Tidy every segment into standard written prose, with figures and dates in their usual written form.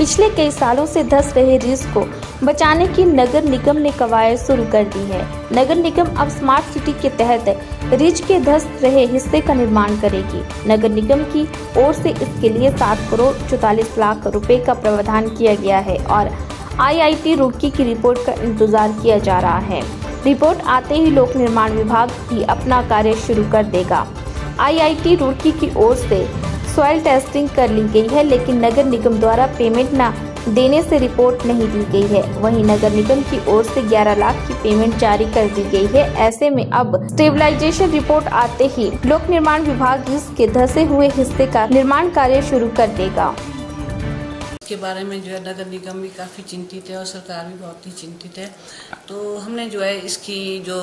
पिछले कई सालों से धंस रहे रिज को बचाने की नगर निगम ने कवायद शुरू कर दी है। नगर निगम अब स्मार्ट सिटी के तहत रिज के धंस रहे हिस्से का निर्माण करेगी। नगर निगम की ओर से इसके लिए 7 करोड़ 44 लाख रुपए का प्रावधान किया गया है और IIT रुड़की की रिपोर्ट का इंतजार किया जा रहा है। रिपोर्ट आते ही लोक निर्माण विभाग भी अपना कार्य शुरू कर देगा। IIT रुड़की की ओर से सॉइल टेस्टिंग कर ली गई है, लेकिन नगर निगम द्वारा पेमेंट न देने से रिपोर्ट नहीं दी गई है। वहीं नगर निगम की ओर से 11 लाख की पेमेंट जारी कर दी गई है। ऐसे में अब स्टेबलाइजेशन रिपोर्ट आते ही लोक निर्माण विभाग इसके धंसे हुए हिस्से का निर्माण कार्य शुरू कर देगा। के बारे में जो है नगर निगम भी काफ़ी चिंतित है और सरकार भी बहुत ही चिंतित है। तो हमने जो है इसकी जो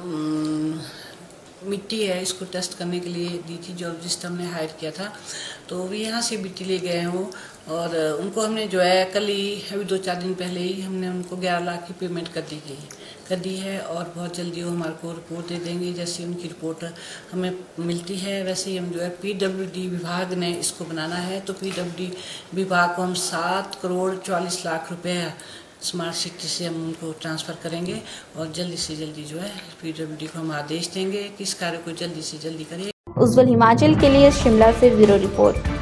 मिट्टी है इसको टेस्ट करने के लिए दी थी, जियोलॉजिस्ट हमने हायर किया था, तो वो यहाँ से मिट्टी ले गए हो और उनको हमने जो है कल ही अभी 2-4 दिन पहले ही हमने उनको 11 लाख की पेमेंट कर दी है और बहुत जल्दी वो हमारे को रिपोर्ट दे देंगे। जैसे उनकी रिपोर्ट हमें मिलती है वैसे ही हम जो है PWD विभाग ने इसको बनाना है, तो PWD विभाग को हम 7 करोड़ 44 लाख रुपए स्मार्ट सिटी से हम उनको ट्रांसफ़र करेंगे और जल्दी से जल्दी जो है PWD को हम आदेश देंगे कि इस कार्य को जल्दी से जल्दी करें। उज्जवल हिमाचल के लिए शिमला से ब्यूरो रिपोर्ट।